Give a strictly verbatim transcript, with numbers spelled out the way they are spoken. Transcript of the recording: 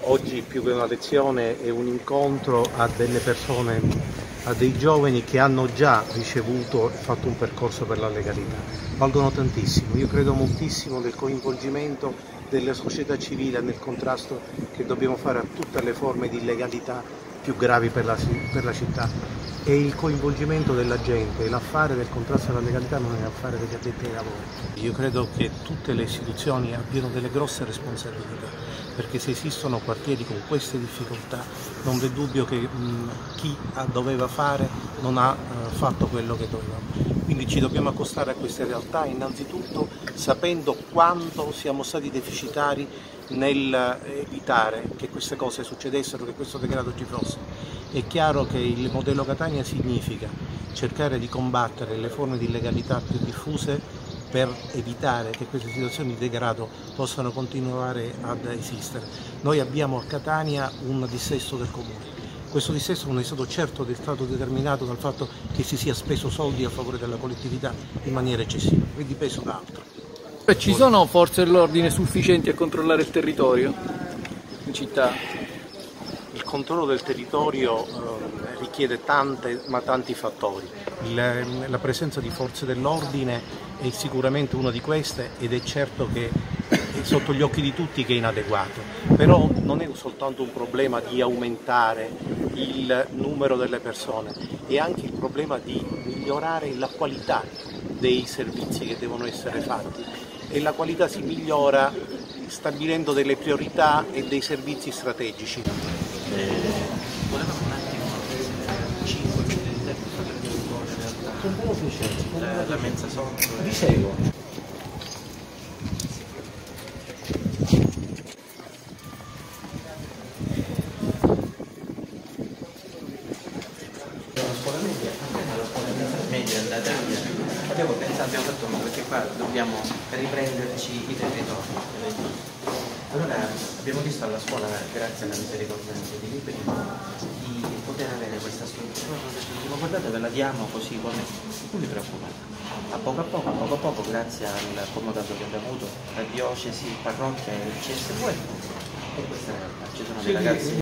Oggi più che una lezione è un incontro a delle persone, a dei giovani che hanno già ricevuto e fatto un percorso per la legalità. Valgono tantissimo, io credo moltissimo nel coinvolgimento della società civile nel contrasto che dobbiamo fare a tutte le forme di illegalità più gravi per la, per la città, e il coinvolgimento della gente, l'affare del contrasto alla legalità non è affare degli addetti ai lavori. Io credo che tutte le istituzioni abbiano delle grosse responsabilità, perché se esistono quartieri con queste difficoltà non v'è dubbio che mh, chi doveva fare non ha uh, fatto quello che doveva. Quindi ci dobbiamo accostare a queste realtà innanzitutto sapendo quanto siamo stati deficitari nel evitare che queste cose succedessero, che questo degrado ci fosse. È chiaro che il modello Catania significa cercare di combattere le forme di illegalità più diffuse per evitare che queste situazioni di degrado possano continuare ad esistere. Noi abbiamo a Catania un dissesto del comune. Questo dissesto non è stato certo stato determinato dal fatto che si sia speso soldi a favore della collettività in maniera eccessiva, è dipeso da altro. Ci sono forze dell'ordine sufficienti a controllare il territorio in città? Il controllo del territorio eh, richiede tante, ma tanti fattori. Il, la presenza di forze dell'ordine è sicuramente una di queste ed è certo che è sotto gli occhi di tutti che è inadeguato, però non è soltanto un problema di aumentare il numero delle persone, è anche il problema di migliorare la qualità dei servizi che devono essere fatti, e la qualità si migliora stabilendo delle priorità e dei servizi strategici. Eh, volevamo un attimo cinque minuti di tempo per vedere in realtà la, la mensa sotto. Vi seguo. Scuola media, appena la scuola media è andata via, abbiamo pensato, abbiamo detto no, perché qua dobbiamo riprenderci i territori. Allora abbiamo visto alla scuola, grazie alla misericordia di Liberi, di poter avere questa struttura. Ma guardate, ve la diamo così come, non vi preoccupate. A poco a poco, a poco a poco, grazie al comodato che abbiamo avuto, la diocesi, parrocchia e il C S V, e questa realtà. Ci sono dei ragazzi